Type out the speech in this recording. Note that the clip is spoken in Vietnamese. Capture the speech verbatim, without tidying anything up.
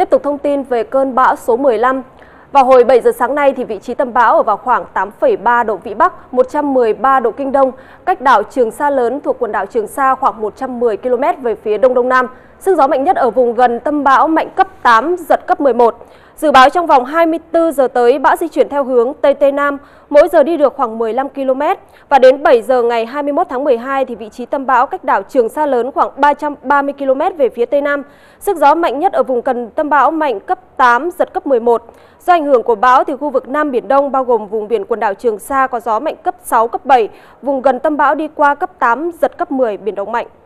Tiếp tục thông tin về cơn bão số mười lăm. Vào hồi bảy giờ sáng nay thì vị trí tâm bão ở vào khoảng tám phẩy ba độ Vĩ Bắc, một trăm mười ba độ Kinh Đông, cách đảo Trường Sa lớn thuộc quần đảo Trường Sa khoảng một trăm mười ki lô mét về phía đông đông nam. Sức gió mạnh nhất ở vùng gần tâm bão mạnh cấp tám, giật cấp mười một. Dự báo trong vòng hai mươi tư giờ tới, bão di chuyển theo hướng Tây Tây Nam, mỗi giờ đi được khoảng mười lăm ki lô mét. Và đến bảy giờ ngày hai mươi mốt tháng mười hai thì vị trí tâm bão cách đảo Trường Sa lớn khoảng ba trăm ba mươi ki lô mét về phía Tây Nam. Sức gió mạnh nhất ở vùng gần tâm bão mạnh cấp tám, giật cấp mười một. Do ảnh hưởng của bão thì khu vực Nam Biển Đông bao gồm vùng biển quần đảo Trường Sa có gió mạnh cấp sáu, cấp bảy. Vùng gần tâm bão đi qua cấp tám, giật cấp mười, biển động mạnh.